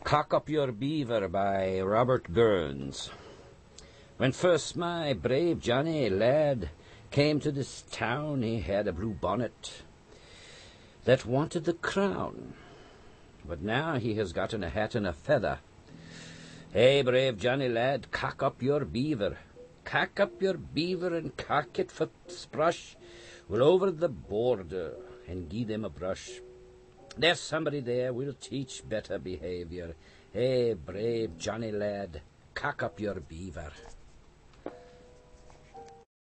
Cock Up Your Beaver by Robert Burns. When first my brave Johnny lad came to this town, he had a blue bonnet that wanted the crown, but now he has gotten a hat and a feather. Hey, brave Johnny lad, cock up your beaver. Cock up your beaver and cock it for sprush. We'll over the border and gie them a brush. There's somebody there will teach better behaviour. Hey, brave Johnny lad, cock up your beaver.